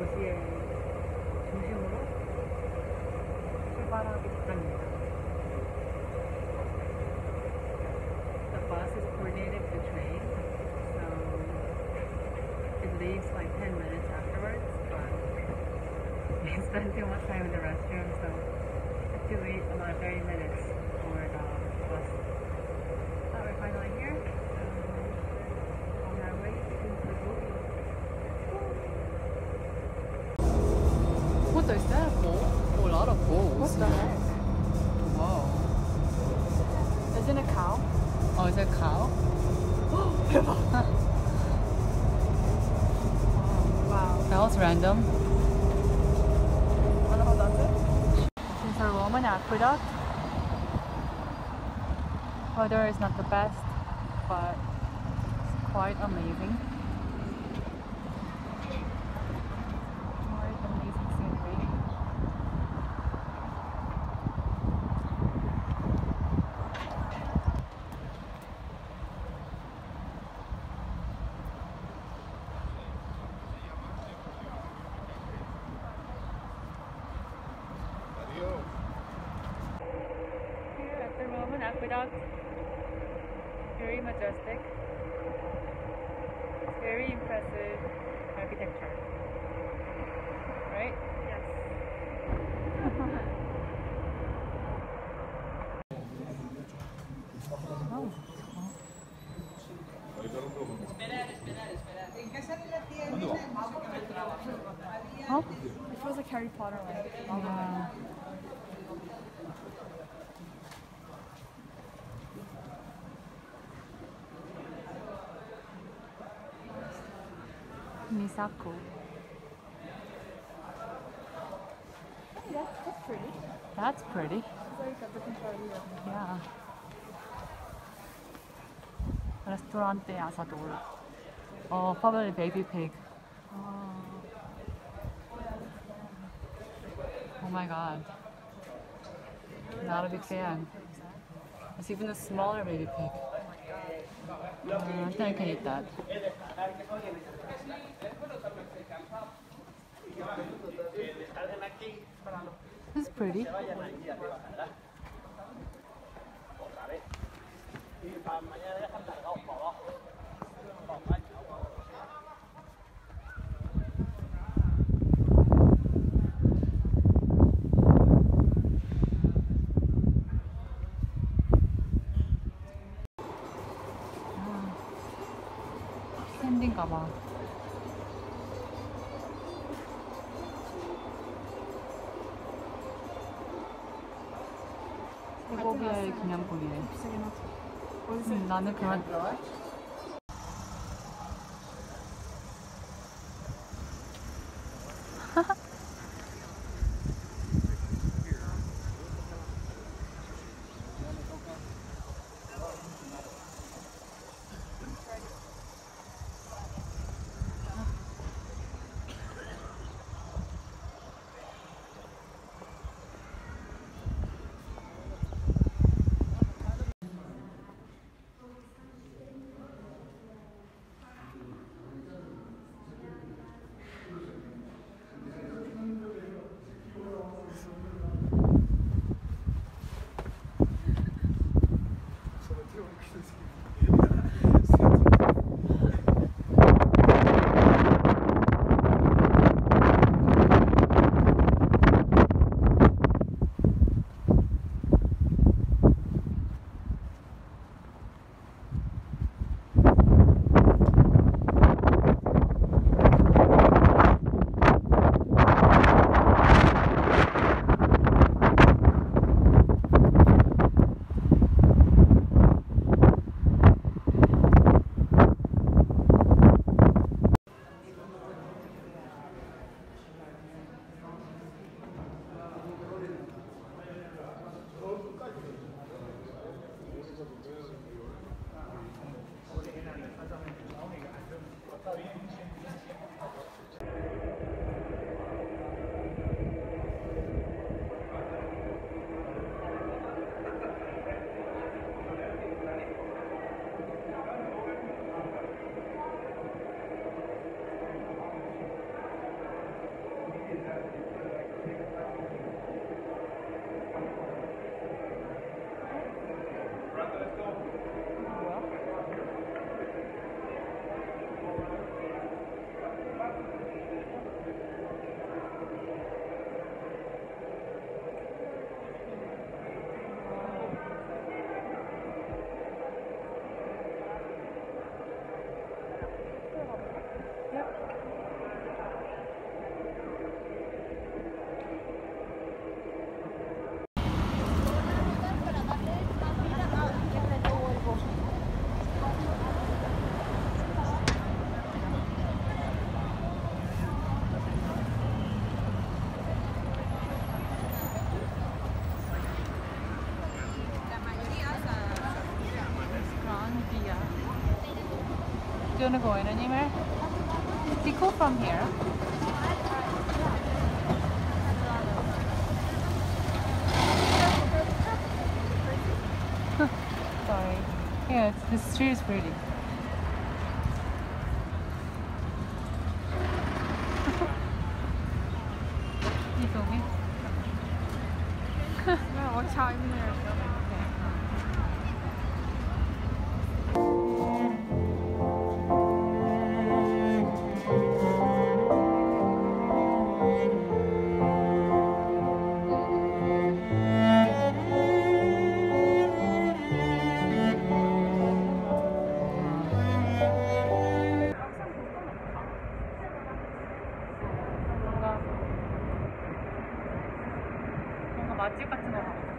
도시의 중심으로 출발하기 직전입니다. The bus is coordinated to the train, so it leaves like 10 minutes afterwards, but we spent too much time in the restroom, so we have to wait about 30 minutes for the bus. But we're finally here, on our way to Segovia. What is that? Oh, a lot of bulls. What the heck? Whoa. Isn't it a cow? Oh, is it a cow? Wow. That was random. I don't know what that's it. This is a Roman aqueduct. Weather is not the best, but it's quite amazing. Quite amazing scenery. Here at the Roman aqueduct, very majestic, very impressive architecture, right? Yes. Oh. Oh. It feels like Harry Potter land. Yeah. Misako. Hey, that's pretty. That's pretty. It's like a different part of Europe. Yeah. 레스토랑에 아사돌. Oh, probably baby pig. Oh my god. Not a big fan. It's even a smaller baby pig. I think I can eat that. This is pretty. 샌드인가 봐. 세고비아의 기념품이래. 비싸긴 하지. 나는 그만. Do you want to go in anywhere? Is it cool from here? Sorry. Yeah, the street is pretty. You film me? No, watch out in there. 뭔가 맛집 같은 거 같아.